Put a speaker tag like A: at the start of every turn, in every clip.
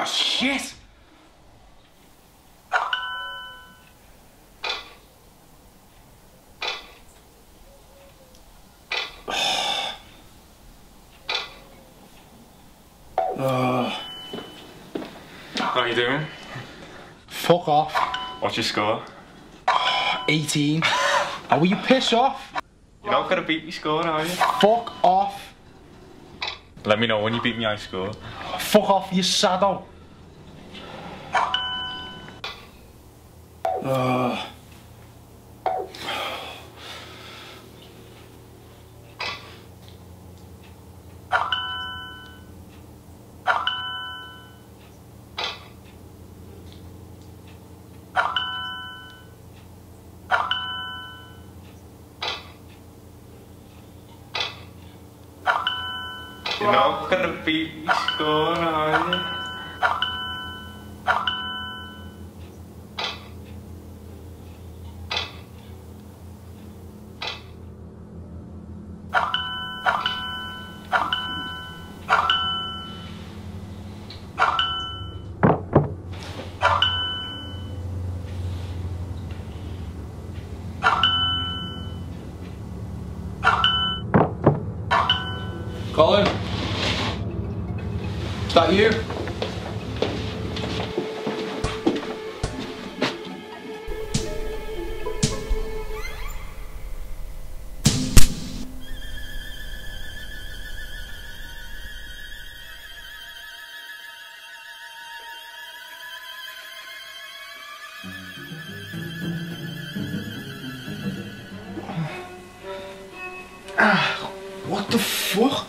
A: Oh, shit!
B: How are you doing?
A: Fuck off.
B: What's your score?
A: 18. How will you piss off?
B: You're not gonna beat me score, are you?
A: Fuck off.
B: Let me know when you beat me high score.
A: Fuck off, you sado.
B: You're not gonna beat me score, are you?
A: Colin? Is that you? What the fuck?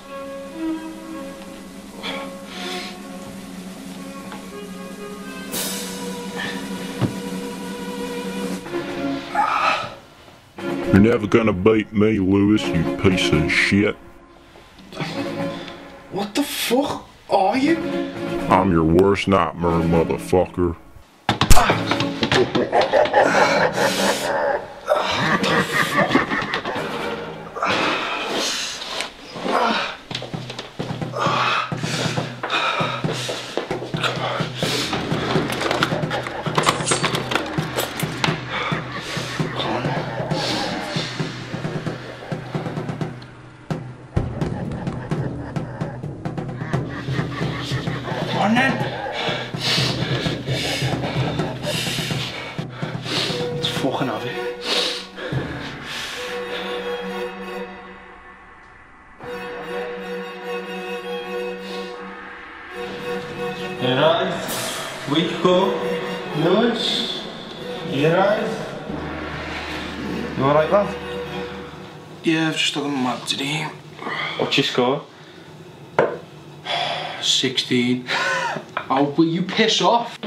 C: You're never gonna beat me, Lewis, you piece of shit.
A: What the fuck are you?
C: I'm your worst nightmare, motherfucker.
A: Come on then. Let's fucking have it.
B: Alright. Week go. Lewis. You alright? You alright, lad?
A: Yeah, I've just done a mad today.
B: What's your score?
A: 16. How will you piss off?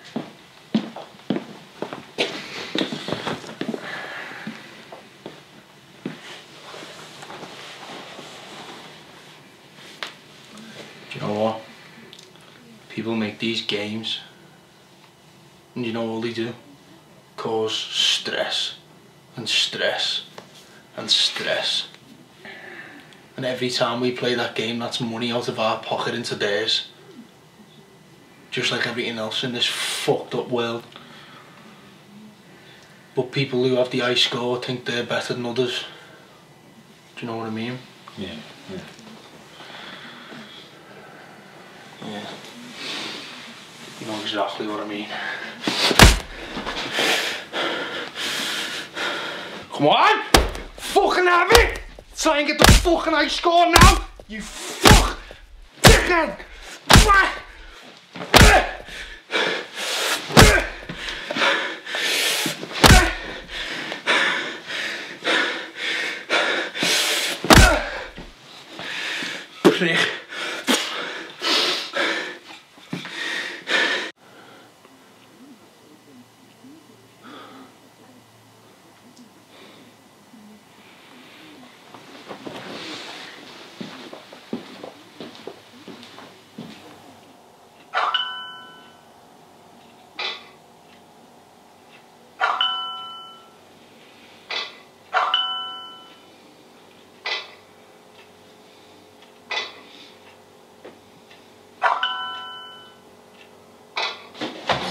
A: Do you know what? People make these games, and you know all they do? Cause stress, and stress, and stress. And every time we play that game, that's money out of our pocket into theirs. Just like everything else in this fucked up world. But people who have the high score think they're better than others. Do you know what I mean?
B: Yeah.
A: Yeah. You know exactly what I mean. Come on! Fucking have it! Try and get the fucking high score now! You fuck! Dickhead! Prick.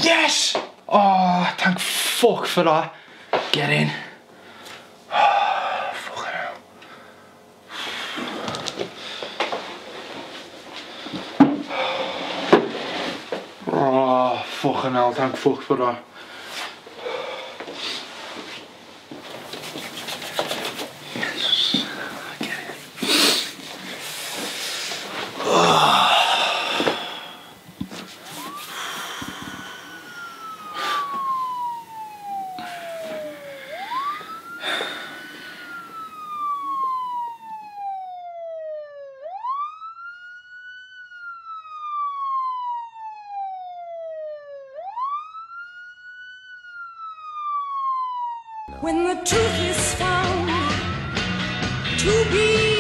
A: Yes! Oh, thank fuck for that. Get in. Fucking hell. Oh, fucking hell, thank fuck for that.
D: When the truth is found to be